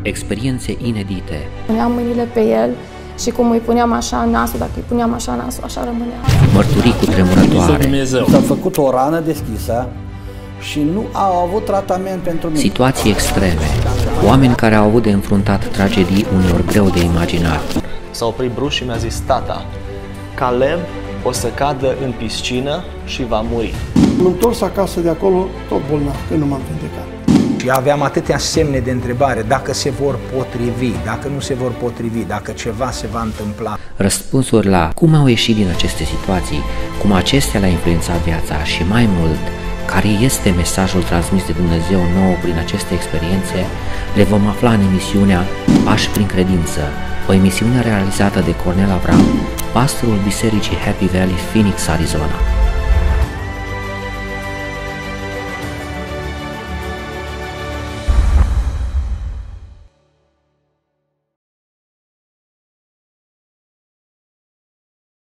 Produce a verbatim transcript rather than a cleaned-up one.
experiențe inedite. Puneam mâinile pe el și cum îi puneam așa nasul, dacă îi puneam așa nasul, așa rămânea. Mărturii cu tremurătoare. S-a făcut o rană deschisă și nu au avut tratament pentru mine. Situații extreme. Oameni care au avut de înfruntat tragedii uneori greu de imaginat. S-a oprit brusc și mi-a zis: tata, Caleb o să cadă în piscină și va muri. M-am întors acasă de acolo tot bolnav, că nu m-am vindecat. Și aveam atâtea semne de întrebare, dacă se vor potrivi, dacă nu se vor potrivi, dacă ceva se va întâmpla. Răspunsuri la cum au ieșit din aceste situații, cum acestea le-a influențat viața și mai mult, care este mesajul transmis de Dumnezeu nouă prin aceste experiențe, le vom afla în emisiunea Pași prin credință, o emisiune realizată de Cornel Avram, pastorul Bisericii Happy Valley, Phoenix, Arizona.